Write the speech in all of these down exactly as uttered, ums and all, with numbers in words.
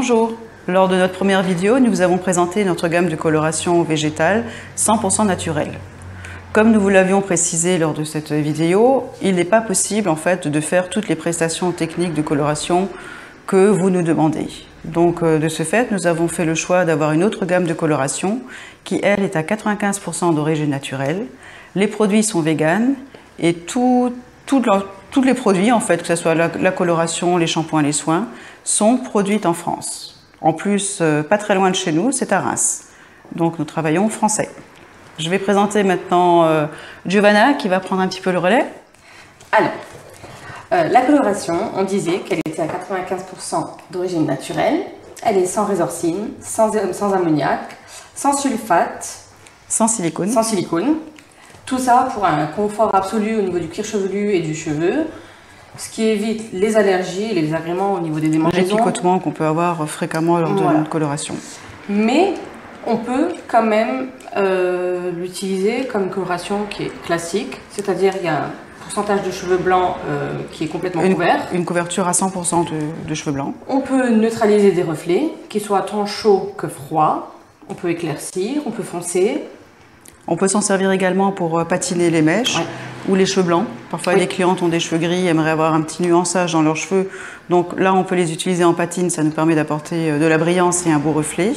Bonjour, lors de notre première vidéo, nous vous avons présenté notre gamme de coloration végétale cent pour cent naturelle. Comme nous vous l'avions précisé lors de cette vidéo, il n'est pas possible en fait de faire toutes les prestations techniques de coloration que vous nous demandez. Donc de ce fait, nous avons fait le choix d'avoir une autre gamme de coloration qui elle est à quatre-vingt-quinze pour cent d'origine naturelle. Les produits sont véganes et tout, tout, tous les produits en fait, que ce soit la, la coloration, les shampoings, les soins, sont produits en France. En plus, euh, pas très loin de chez nous, c'est à Reims. Donc nous travaillons français. Je vais présenter maintenant euh, Giovanna qui va prendre un petit peu le relais. Alors, euh, la coloration, on disait qu'elle était à quatre-vingt-quinze pour cent d'origine naturelle. Elle est sans résorcine, sans, sans ammoniac, sans sulfate, sans silicone. Sans silicone. Tout ça pour un confort absolu au niveau du cuir chevelu et du cheveu, ce qui évite les allergies et les désagréments au niveau des démangeaisons. Les picotements qu'on peut avoir fréquemment lors voilà. d'une coloration. Mais on peut quand même euh, l'utiliser comme une coloration qui est classique, c'est-à-dire il y a un pourcentage de cheveux blancs euh, qui est complètement une, couvert. Une couverture à cent pour cent de, de cheveux blancs. On peut neutraliser des reflets, qu'ils soient tant chauds que froids. On peut éclaircir, on peut foncer. On peut s'en servir également pour patiner les mèches ouais. ou les cheveux blancs. Parfois, oui. les clientes ont des cheveux gris, aimeraient avoir un petit nuançage dans leurs cheveux. Donc là, on peut les utiliser en patine, ça nous permet d'apporter de la brillance et un beau reflet.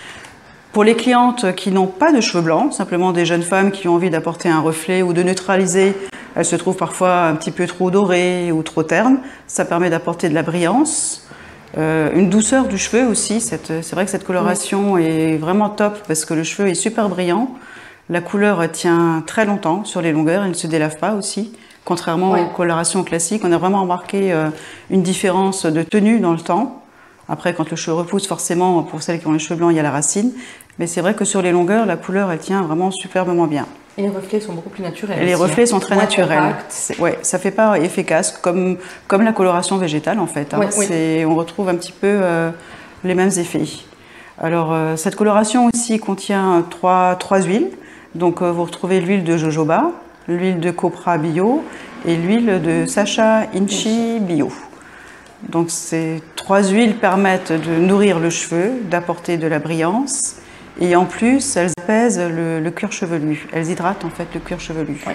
Pour les clientes qui n'ont pas de cheveux blancs, simplement des jeunes femmes qui ont envie d'apporter un reflet ou de neutraliser, elles se trouvent parfois un petit peu trop dorées ou trop ternes, ça permet d'apporter de la brillance. Euh, une douceur du cheveu aussi, c'est vrai que cette coloration oui. est vraiment top parce que le cheveu est super brillant. La couleur tient très longtemps sur les longueurs, elle ne se délave pas aussi. Contrairement ouais. aux colorations classiques, on a vraiment remarqué euh, une différence de tenue dans le temps. Après, quand le cheveu repousse, forcément, pour celles qui ont les cheveux blancs, il y a la racine. Mais c'est vrai que sur les longueurs, la couleur, elle tient vraiment superbement bien. Et les reflets sont beaucoup plus naturels. Et les aussi, reflets hein. sont très Moins naturels. Ouais, ça fait pas effet casque, comme, comme la coloration végétale en fait. Hein. Ouais, oui. On retrouve un petit peu euh, les mêmes effets. Alors, euh, cette coloration aussi contient trois, trois huiles. Donc, euh, vous retrouvez l'huile de jojoba, l'huile de copra bio et l'huile de Sacha Inchi bio. Donc, ces trois huiles permettent de nourrir le cheveu, d'apporter de la brillance. Et en plus, elles apaisent le, le cuir chevelu. Elles hydratent en fait le cuir chevelu. Oui.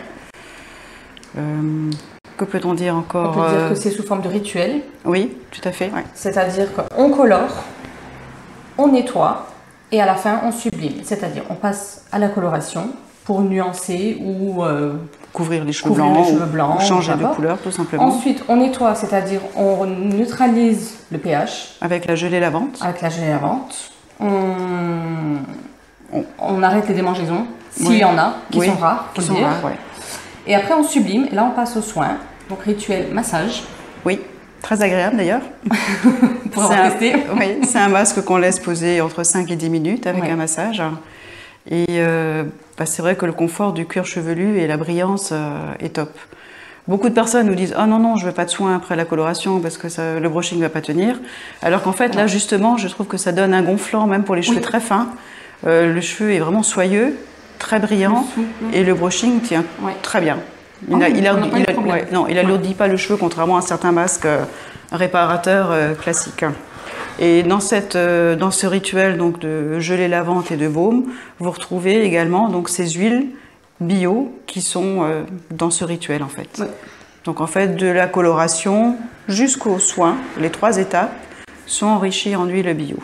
Euh, que peut-on dire encore? On peut dire que c'est sous forme de rituel. Oui, tout à fait. Ouais. C'est-à-dire qu'on colore, on nettoie et à la fin on sublime. C'est-à-dire on passe à la coloration pour nuancer ou euh, couvrir les cheveux couvrir blancs, les cheveux blancs ou changer de couleur tout simplement. Ensuite, on nettoie, c'est-à-dire on neutralise le pH. Avec la gelée lavante. Avec la gelée lavante. On, on, on arrête les démangeaisons, s'il oui. y en a, qui oui. sont rares, qui sont rares ouais. Et après on sublime, et là on passe aux soins, donc rituel massage. Oui, très agréable d'ailleurs. Pour avoir testé. Oui, c'est un masque qu'on laisse poser entre cinq et dix minutes avec oui. un massage. Et euh, bah, c'est vrai que le confort du cuir chevelu et la brillance euh, est top. Beaucoup de personnes nous disent « Ah oh non, non, je ne veux pas de soins après la coloration parce que ça, le brushing ne va pas tenir. » Alors qu'en fait, là, justement, je trouve que ça donne un gonflant, même pour les cheveux oui. très fins. Euh, le cheveu est vraiment soyeux, très brillant, oui. et le brushing tient oui. très bien. Il oh, n'alourdit ouais, pas le cheveu, contrairement à certains masques euh, réparateurs euh, classiques. Et dans, cette, euh, dans ce rituel donc, de gelée lavante et de baume, vous retrouvez également donc, ces huiles bio qui sont euh, dans ce rituel en fait. Oui. Donc en fait de la coloration jusqu'aux soins, les trois étapes sont enrichies en huile bio.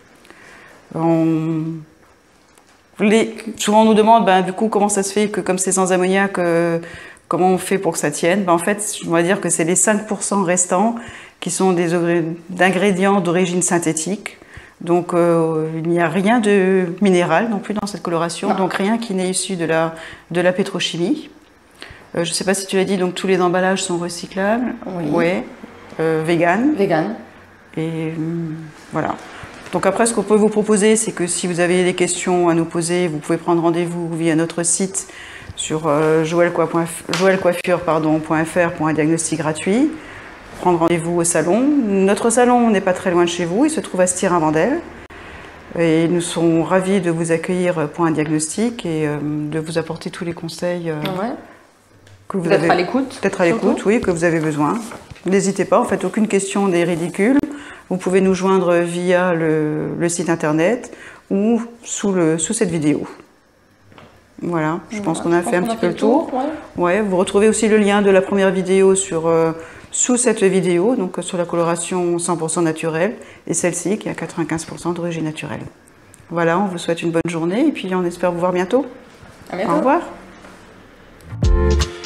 On... Les... Souvent on nous demande ben, du coup comment ça se fait que comme c'est sans ammoniac, euh, comment on fait pour que ça tienne. Ben, en fait on va dire que c'est les cinq pour cent restants qui sont des ingrédients d'origine synthétique. Donc euh, il n'y a rien de minéral non plus dans cette coloration, non. donc rien qui n'est issu de la, de la pétrochimie. Euh, je ne sais pas si tu l'as dit, donc tous les emballages sont recyclables. Oui. Ouais. Euh, vegan. Vegan. Et hum, voilà. Donc après, ce qu'on peut vous proposer, c'est que si vous avez des questions à nous poser, vous pouvez prendre rendez-vous via notre site sur euh, joël coiffure point F R pour un diagnostic gratuit. Prendre rendez-vous au salon. Notre salon n'est pas très loin de chez vous, il se trouve à Styrin-Vendel. Et nous serons ravis de vous accueillir pour un diagnostic et euh, de vous apporter tous les conseils euh, ouais. que vous D'être avez. à l'écoute. D'être à l'écoute, oui, que vous avez besoin. N'hésitez pas, en fait, aucune question n'est ridicule. Vous pouvez nous joindre via le, le site internet ou sous, le, sous cette vidéo. Voilà, je pense qu'on a fait un petit peu le tour. Ouais. Ouais, vous retrouvez aussi le lien de la première vidéo sur, euh, sous cette vidéo, donc sur la coloration cent pour cent naturelle, et celle-ci qui est à quatre-vingt-quinze pour cent d'origine naturelle. Voilà, on vous souhaite une bonne journée et puis on espère vous voir bientôt. À bientôt. Au revoir.